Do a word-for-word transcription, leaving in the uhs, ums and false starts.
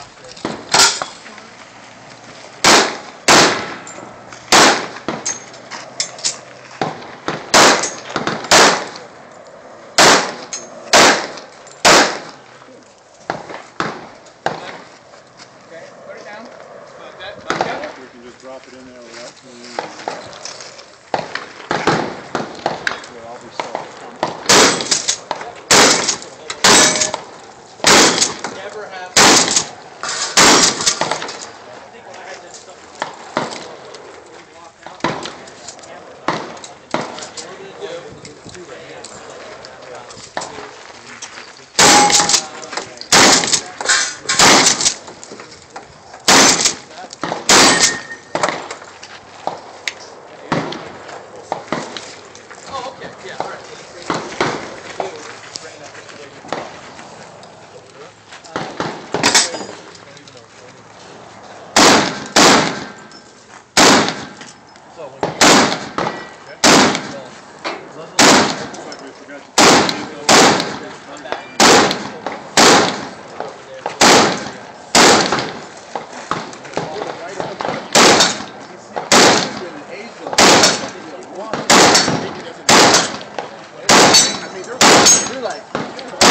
We can just drop it in there without cleaning. Well, I'll be sorry. Never have. I think when I had this stuff, we walked out, camera on the car. What are we gonna do? Two right now. Oh, okay. Yeah, all right. So when you okay. So Looks like we forgot to take these over. come back over there. I mean, they're, they're like